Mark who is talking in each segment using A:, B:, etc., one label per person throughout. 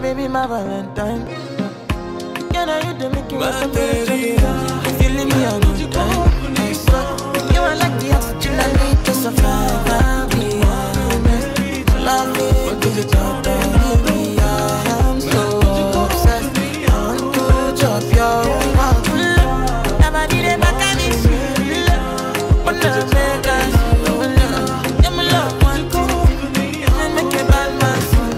A: baby, my Valentine. Can I hit the Mickey Mouse? If you leave me a good time, I swear. You are like the oxygen I need to survive. I'll be honest. Love it, do the talk, baby. I'm so obsessed. I want to chop your mouth. Never did it back at this. But the Vegas, you're my love one. I make a bad man sing.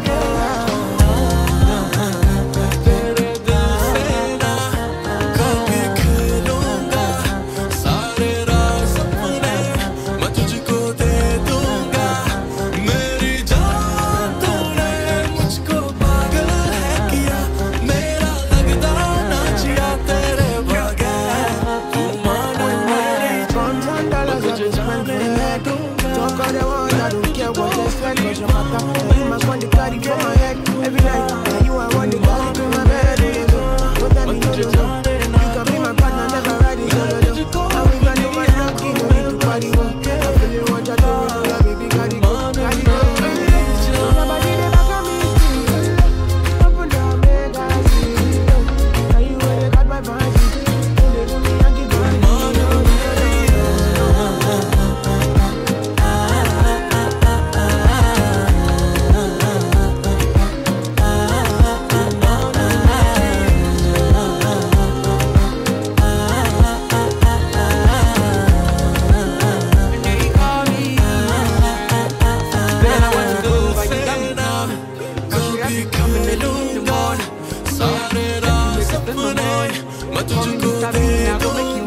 A: Cause your matter, you must want the carry for my head every night. And you are one the carry to my bed. But tell me no, you can be my partner, never ride it solo. And we got no man lucky, no need to party. I feel you want your door, baby, carry go, carry go. Nobody they back at me. Open down, make I see. Now you ain't got my body. They do me and keep going.
B: Ma tu ci